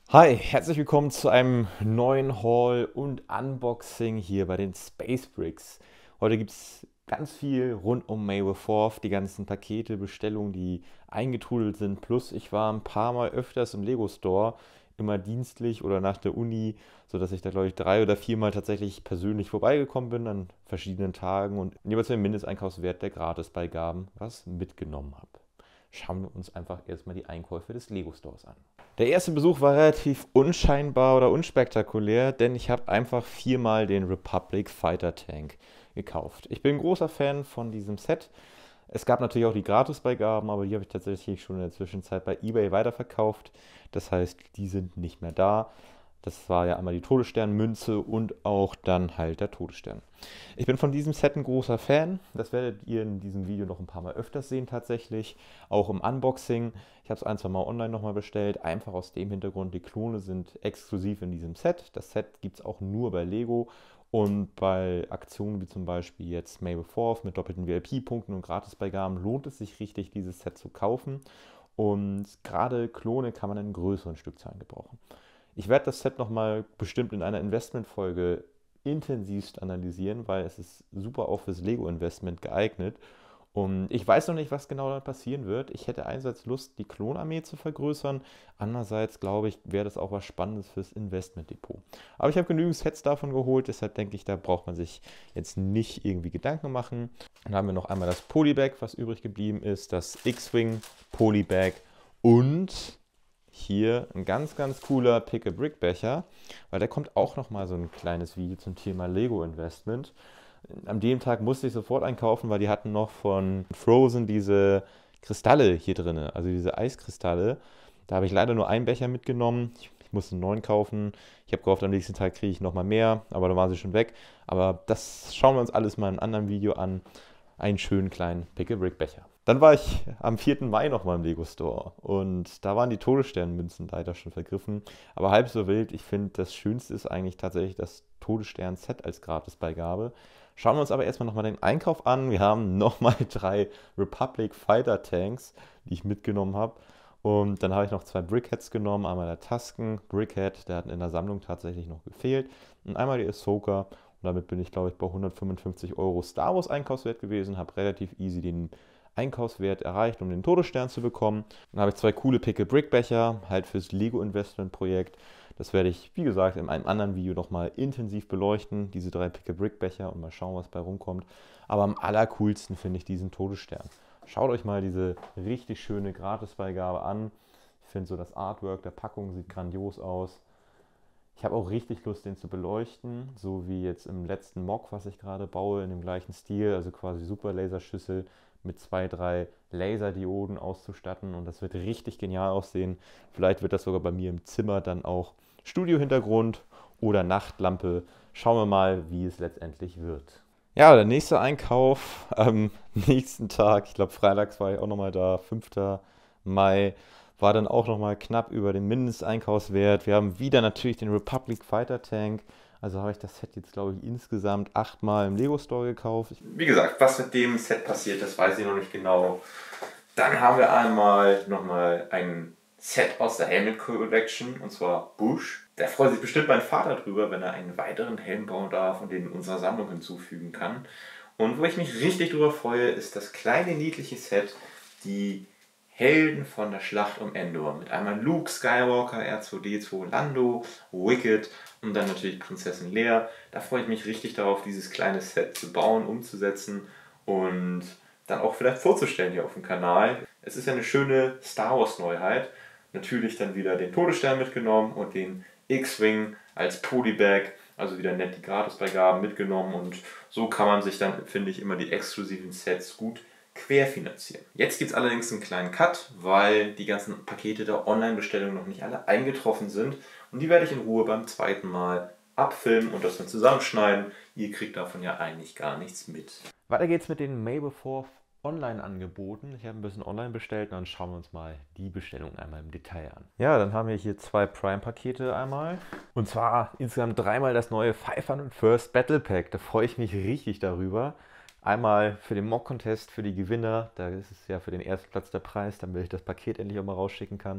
Hi, herzlich willkommen zu einem neuen Haul und Unboxing hier bei den Space Bricks. Heute gibt es ganz viel rund um May the 4th, die ganzen Pakete, Bestellungen, die eingetrudelt sind. Plus ich war ein paar Mal öfters im Lego Store, immer dienstlich oder nach der Uni, sodass ich da glaube ich 3 oder 4 Mal tatsächlich persönlich vorbeigekommen bin an verschiedenen Tagen und jeweils den Mindesteinkaufswert der Gratisbeigaben was mitgenommen habe. Schauen wir uns einfach erstmal die Einkäufe des Lego Stores an. Der erste Besuch war relativ unscheinbar oder unspektakulär, denn ich habe einfach 4-mal den Republic Fighter Tank gekauft. Ich bin ein großer Fan von diesem Set. Es gab natürlich auch die Gratisbeigaben, aber die habe ich tatsächlich schon in der Zwischenzeit bei eBay weiterverkauft. Das heißt, die sind nicht mehr da. Das war ja einmal die Todessternmünze und auch dann halt der Todesstern. Ich bin von diesem Set ein großer Fan. Das werdet ihr in diesem Video noch ein paar Mal öfters sehen tatsächlich. Auch im Unboxing. Ich habe es ein, zwei Mal online nochmal bestellt. Einfach aus dem Hintergrund, die Klone sind exklusiv in diesem Set. Das Set gibt es auch nur bei Lego. Und bei Aktionen wie zum Beispiel jetzt May the 4th mit doppelten VIP-Punkten und Gratisbeigaben lohnt es sich richtig, dieses Set zu kaufen. Und gerade Klone kann man in größeren Stückzahlen gebrauchen. Ich werde das Set nochmal bestimmt in einer Investmentfolge intensivst analysieren, weil es ist super auch fürs Lego-Investment geeignet. Und ich weiß noch nicht, was genau da passieren wird. Ich hätte einerseits Lust, die Klonarmee zu vergrößern. Andererseits glaube ich, wäre das auch was Spannendes fürs Investmentdepot. Aber ich habe genügend Sets davon geholt, deshalb denke ich, da braucht man sich jetzt nicht irgendwie Gedanken machen. Dann haben wir noch einmal das Polybag, was übrig geblieben ist, das X-Wing Polybag und hier ein ganz, ganz cooler Pick-a-Brick-Becher, weil da kommt auch nochmal so ein kleines Video zum Thema Lego-Investment. An dem Tag musste ich sofort einkaufen, weil die hatten noch von Frozen diese Kristalle hier drin, also diese Eiskristalle. Da habe ich leider nur einen Becher mitgenommen. Ich musste einen neuen kaufen. Ich habe gehofft, am nächsten Tag kriege ich nochmal mehr, aber da waren sie schon weg. Aber das schauen wir uns alles mal in einem anderen Video an. Einen schönen kleinen Pick-a-Brick-Becher. Dann war ich am 4. Mai nochmal im Lego Store und da waren die Todessternmünzen leider schon vergriffen. Aber halb so wild, ich finde, das Schönste ist eigentlich tatsächlich das Todesstern-Set als Gratisbeigabe. Schauen wir uns aber erstmal nochmal den Einkauf an. Wir haben nochmal 3 Republic Fighter Tanks, die ich mitgenommen habe. Und dann habe ich noch 2 Brickheads genommen. Einmal der Tusken Brickhead, der hat in der Sammlung tatsächlich noch gefehlt. Und einmal die Ahsoka. Und damit bin ich, glaube ich, bei 155 Euro Star Wars Einkaufswert gewesen. Habe relativ easy den Einkaufswert erreicht, um den Todesstern zu bekommen. Dann habe ich 2 coole Pick-a-Brick-Becher, halt fürs Lego-Investment-Projekt. Das werde ich, wie gesagt, in einem anderen Video nochmal intensiv beleuchten, diese 3 Pick-a-Brick-Becher und mal schauen, was bei rumkommt. Aber am allercoolsten finde ich diesen Todesstern. Schaut euch mal diese richtig schöne Gratisbeigabe an. Ich finde so das Artwork der Packung sieht grandios aus. Ich habe auch richtig Lust, den zu beleuchten, so wie jetzt im letzten Mock, was ich gerade baue, in dem gleichen Stil, also quasi Super Laserschüssel mit 2, 3 Laserdioden auszustatten und das wird richtig genial aussehen. Vielleicht wird das sogar bei mir im Zimmer dann auch Studiohintergrund oder Nachtlampe. Schauen wir mal, wie es letztendlich wird. Ja, der nächste Einkauf am nächsten Tag, ich glaube freitags war ich auch nochmal da, 5. Mai, war dann auch nochmal knapp über den Mindesteinkaufswert. Wir haben wieder natürlich den Republic Fighter Tank. Also habe ich das Set jetzt, glaube ich, insgesamt 8-mal im Lego Store gekauft. Wie gesagt, was mit dem Set passiert, das weiß ich noch nicht genau. Dann haben wir einmal nochmal ein Set aus der Helmet Collection, und zwar Bush. Da freut sich bestimmt mein Vater drüber, wenn er einen weiteren Helm bauen darf und den in unserer Sammlung hinzufügen kann. Und wo ich mich richtig drüber freue, ist das kleine niedliche Set, die Helden von der Schlacht um Endor. Mit einmal Luke Skywalker, R2D2, Lando, Wicket und dann natürlich Prinzessin Leia. Da freue ich mich richtig darauf, dieses kleine Set zu bauen, umzusetzen und dann auch vielleicht vorzustellen hier auf dem Kanal. Es ist ja eine schöne Star Wars Neuheit. Natürlich dann wieder den Todesstern mitgenommen und den X-Wing als Polybag, also wieder nett die Gratisbeigaben mitgenommen und so kann man sich dann, finde ich, immer die exklusiven Sets gut querfinanzieren. Jetzt gibt es allerdings einen kleinen Cut, weil die ganzen Pakete der Online-Bestellung noch nicht alle eingetroffen sind und die werde ich in Ruhe beim zweiten Mal abfilmen und das dann zusammenschneiden. Ihr kriegt davon ja eigentlich gar nichts mit. Weiter geht's mit den May the 4th Online-Angeboten. Ich habe ein bisschen online bestellt und dann schauen wir uns mal die Bestellung einmal im Detail an. Ja, dann haben wir hier 2 Prime-Pakete einmal. Und zwar insgesamt 3-mal das neue 501st Battle Pack. Da freue ich mich richtig darüber. Einmal für den Mock-Contest für die Gewinner. Da ist es ja für den ersten Platz der Preis, damit ich das Paket endlich auch mal rausschicken kann.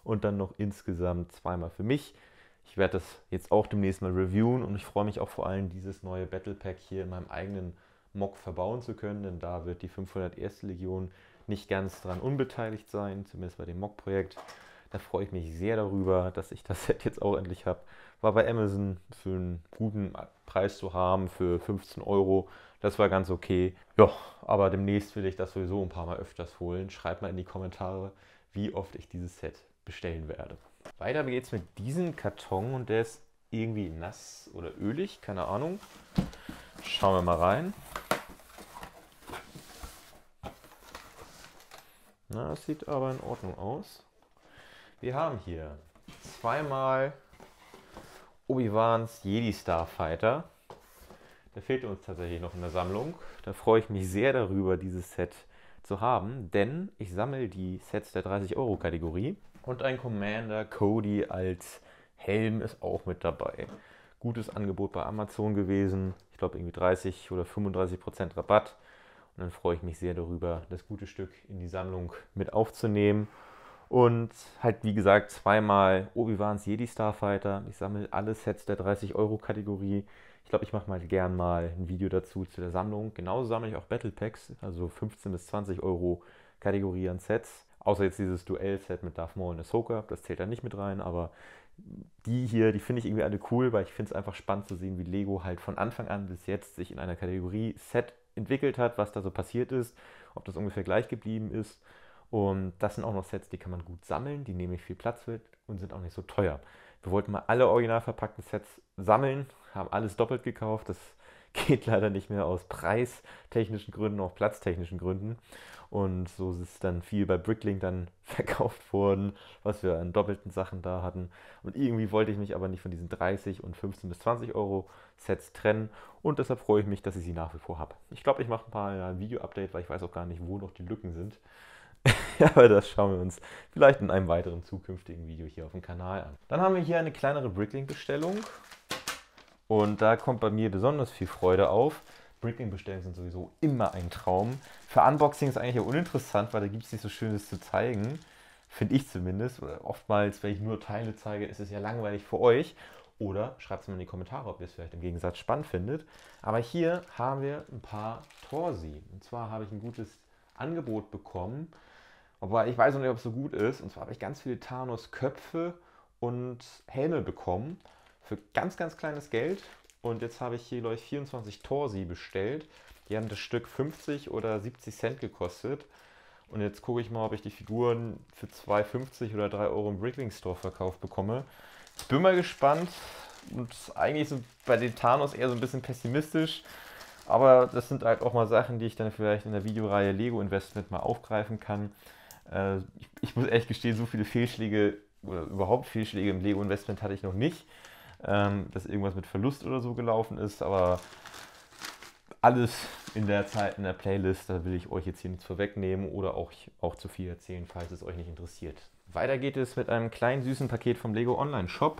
und dann noch insgesamt zweimal für mich. Ich werde das jetzt auch demnächst mal reviewen und ich freue mich auch vor allem, dieses neue Battle Pack hier in meinem eigenen Mock verbauen zu können, denn da wird die 501. Legion nicht ganz dran unbeteiligt sein, zumindest bei dem Mock-Projekt. Da freue ich mich sehr darüber, dass ich das Set jetzt auch endlich habe. War bei Amazon für einen guten Preis zu haben, für 15 Euro. Das war ganz okay. Ja, aber demnächst will ich das sowieso ein paar Mal öfters holen. Schreibt mal in die Kommentare, wie oft ich dieses Set bestellen werde. Weiter geht's mit diesem Karton und der ist irgendwie nass oder ölig, keine Ahnung. Schauen wir mal rein. Na, das sieht aber in Ordnung aus. Wir haben hier zweimal Obi-Wans Jedi Starfighter. Der fehlt uns tatsächlich noch in der Sammlung. Da freue ich mich sehr darüber, dieses Set zu haben, denn ich sammle die Sets der 30-Euro-Kategorie. Und ein Commander Cody als Helm ist auch mit dabei. Gutes Angebot bei Amazon gewesen. Ich glaube irgendwie 30 oder 35% Rabatt. Und dann freue ich mich sehr darüber, das gute Stück in die Sammlung mit aufzunehmen. Und halt, wie gesagt, zweimal Obi-Wans Jedi Starfighter. Ich sammle alle Sets der 30-Euro-Kategorie. Ich glaube, ich mache gern mal ein Video dazu zu der Sammlung. Genauso sammle ich auch Battle Packs, also 15 bis 20 Euro Kategorie an Sets. Außer jetzt dieses Duell-Set mit Darth Maul und Ahsoka, das zählt da nicht mit rein, aber die hier, die finde ich irgendwie alle cool, weil ich finde es einfach spannend zu sehen, wie Lego halt von Anfang an bis jetzt sich in einer Kategorie Set entwickelt hat, was da so passiert ist, ob das ungefähr gleich geblieben ist. Und das sind auch noch Sets, die kann man gut sammeln, die nehmen nicht viel Platz mit und sind auch nicht so teuer. Wir wollten mal alle original verpackten Sets sammeln, haben alles doppelt gekauft. Das geht leider nicht mehr aus preistechnischen Gründen, auch platztechnischen Gründen. Und so ist dann viel bei Bricklink dann verkauft worden, was wir an doppelten Sachen da hatten. Und irgendwie wollte ich mich aber nicht von diesen 30 und 15 bis 20 Euro Sets trennen. Und deshalb freue ich mich, dass ich sie nach wie vor habe. Ich glaube, ich mache mal ein Video-Update, weil ich weiß auch gar nicht, wo noch die Lücken sind. Aber das schauen wir uns vielleicht in einem weiteren zukünftigen Video hier auf dem Kanal an. Dann haben wir hier eine kleinere Bricklink-Bestellung. Und da kommt bei mir besonders viel Freude auf. Bricklink-Bestellungen sind sowieso immer ein Traum. Für Unboxing ist eigentlich auch uninteressant, weil da gibt es nicht so Schönes zu zeigen. Finde ich zumindest. Oder oftmals, wenn ich nur Teile zeige, ist es ja langweilig für euch. Oder schreibt es mir in die Kommentare, ob ihr es vielleicht im Gegensatz spannend findet. Aber hier haben wir ein paar Torsi. Und zwar habe ich ein gutes Angebot bekommen. Aber ich weiß noch nicht, ob es so gut ist. Und zwar habe ich ganz viele Thanos-Köpfe und Helme bekommen. Für ganz, ganz kleines Geld. Und jetzt habe ich hier, glaube ich, 24 Torsi bestellt. Die haben das Stück 50 oder 70 Cent gekostet. Und jetzt gucke ich mal, ob ich die Figuren für 2,50 oder 3 Euro im Bricklink Store verkauft bekomme. Ich bin mal gespannt. Und eigentlich sind bei den Thanos eher so ein bisschen pessimistisch. Aber das sind halt auch mal Sachen, die ich dann vielleicht in der Videoreihe Lego Investment mal aufgreifen kann. Ich muss ehrlich gestehen, so viele Fehlschläge oder überhaupt Fehlschläge im Lego Investment hatte ich noch nicht. Dass irgendwas mit Verlust oder so gelaufen ist, aber alles in der Zeit in der Playlist, da will ich euch jetzt hier nichts vorwegnehmen oder auch zu viel erzählen, falls es euch nicht interessiert. Weiter geht es mit einem kleinen süßen Paket vom Lego Online Shop.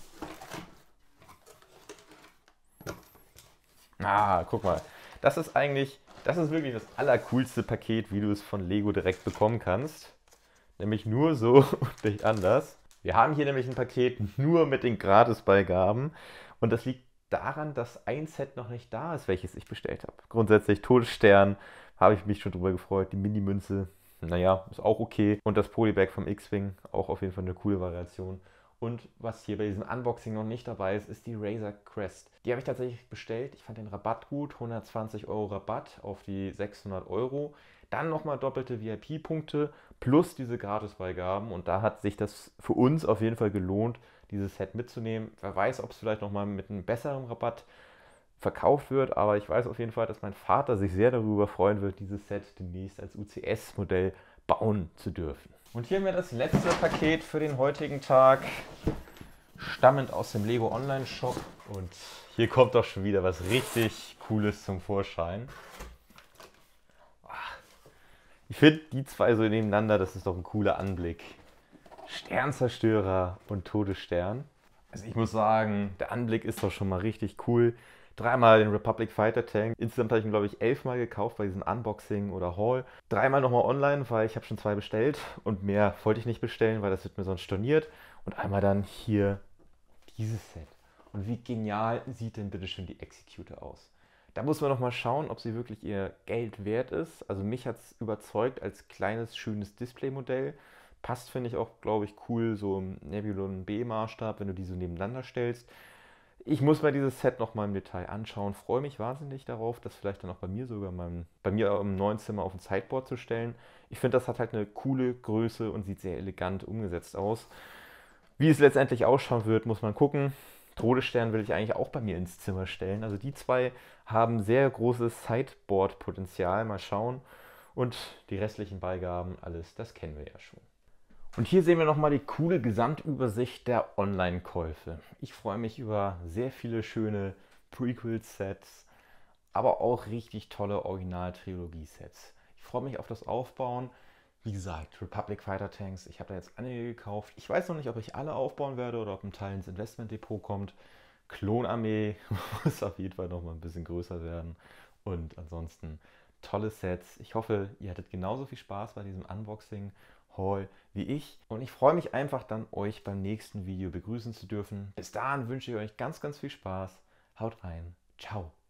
Guck mal, das ist wirklich das allercoolste Paket, wie du es von Lego direkt bekommen kannst. Nämlich nur so und nicht anders. Wir haben hier nämlich ein Paket nur mit den Gratisbeigaben und das liegt daran, dass ein Set noch nicht da ist, welches ich bestellt habe. Grundsätzlich Todesstern, habe ich mich schon drüber gefreut. Die Mini-Münze, naja, ist auch okay. Und das Polybag vom X-Wing, auch auf jeden Fall eine coole Variation. Und was hier bei diesem Unboxing noch nicht dabei ist, ist die Razor Crest. Die habe ich tatsächlich bestellt. Ich fand den Rabatt gut, 120 Euro Rabatt auf die 600 Euro. Dann nochmal doppelte VIP-Punkte plus diese Gratisbeigaben. Und da hat sich das für uns auf jeden Fall gelohnt, dieses Set mitzunehmen. Wer weiß, ob es vielleicht nochmal mit einem besseren Rabatt verkauft wird. Aber ich weiß auf jeden Fall, dass mein Vater sich sehr darüber freuen wird, dieses Set demnächst als UCS-Modell bauen zu dürfen. Und hier haben wir das letzte Paket für den heutigen Tag, stammend aus dem Lego Online Shop. Und hier kommt doch schon wieder was richtig Cooles zum Vorschein. Ich finde die zwei so nebeneinander, das ist doch ein cooler Anblick. Sternzerstörer und Todesstern. Also ich muss sagen, der Anblick ist doch schon mal richtig cool. dreimal den Republic Fighter Tank. Insgesamt habe ich ihn, glaube ich, 11 Mal gekauft bei diesem Unboxing oder Haul. Dreimal nochmal online, weil ich habe schon 2 bestellt und mehr wollte ich nicht bestellen, weil das wird mir sonst storniert. Und einmal dann hier dieses Set. Und wie genial sieht denn bitte schön die Executor aus? Da muss man noch mal schauen, ob sie wirklich ihr Geld wert ist. Also mich hat es überzeugt als kleines, schönes Displaymodell. Passt, finde ich, auch, glaube ich, cool so im Nebulon B-Maßstab, wenn du die so nebeneinander stellst. Ich muss mir dieses Set noch mal im Detail anschauen. Freue mich wahnsinnig darauf, das vielleicht dann auch bei mir sogar bei mir im neuen Zimmer auf ein Sideboard zu stellen. Ich finde, das hat halt eine coole Größe und sieht sehr elegant umgesetzt aus. Wie es letztendlich ausschauen wird, muss man gucken. Todesstern will ich eigentlich auch bei mir ins Zimmer stellen. Also die zwei haben sehr großes Sideboard-Potenzial. Mal schauen. Und die restlichen Beigaben, alles, das kennen wir ja schon. Und hier sehen wir nochmal die coole Gesamtübersicht der Online-Käufe. Ich freue mich über sehr viele schöne Prequel-Sets, aber auch richtig tolle Original-Trilogie-Sets. Ich freue mich auf das Aufbauen. Wie gesagt, Republic Fighter Tanks, ich habe da jetzt einige gekauft. Ich weiß noch nicht, ob ich alle aufbauen werde oder ob ein Teil ins Investmentdepot kommt. Klonarmee muss auf jeden Fall noch mal ein bisschen größer werden. Und ansonsten tolle Sets. Ich hoffe, ihr hattet genauso viel Spaß bei diesem Unboxing Haul wie ich. Und ich freue mich einfach dann, euch beim nächsten Video begrüßen zu dürfen. Bis dahin wünsche ich euch ganz, ganz viel Spaß. Haut rein. Ciao.